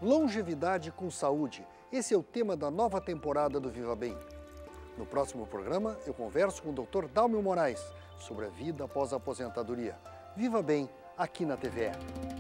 Longevidade com saúde. Esse é o tema da nova temporada do Viva Bem. No próximo programa, eu converso com o Dr. Dálmio Moraes sobre a vida após a aposentadoria. Viva Bem, aqui na TVE.